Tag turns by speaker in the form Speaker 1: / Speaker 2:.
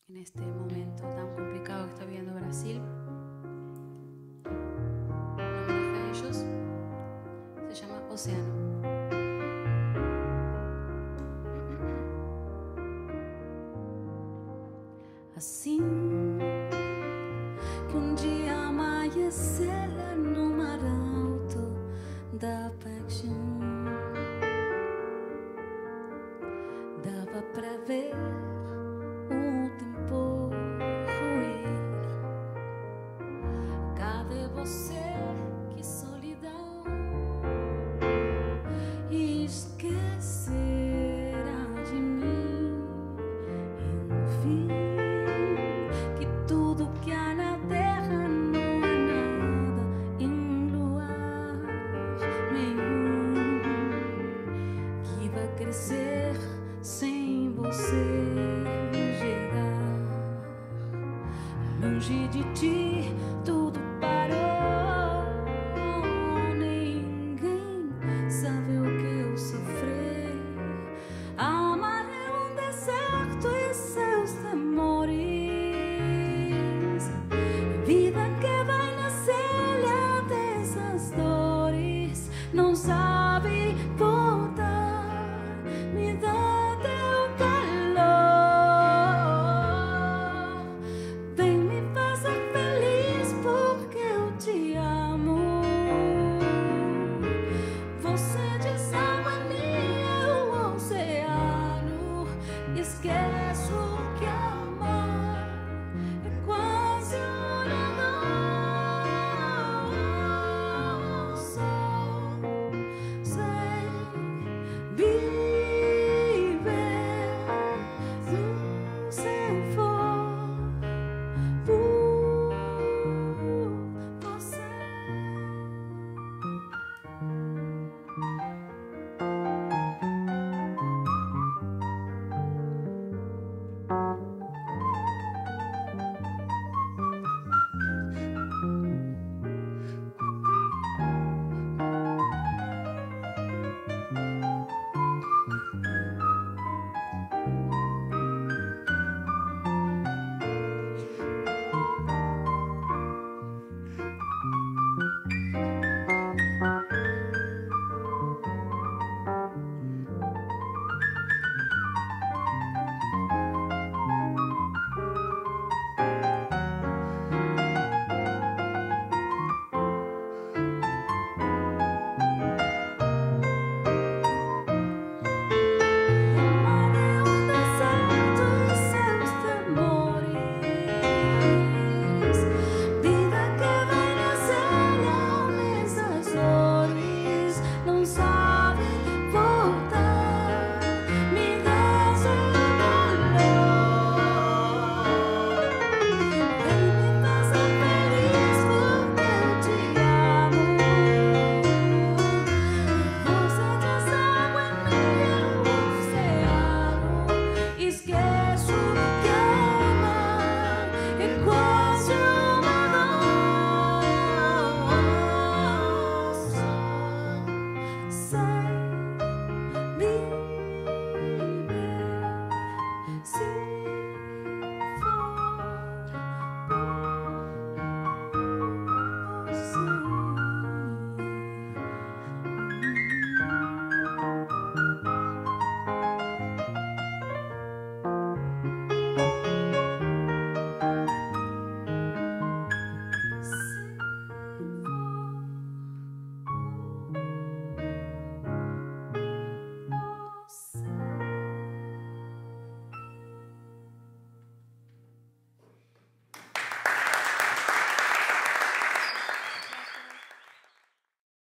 Speaker 1: en este momento tan complicado que está viviendo Brasil. Un homenaje a ellos. Se llama Océano. Assim que um dia amanhecer no mar alto da paixão, dava pra ver o tempo ruir. Cadê você? Que solidão! Esquecerá de mim, enfim. Tudo que há na terra não é nada em luar nenhum que vai crescer sem você chegar. Longe de ti, tu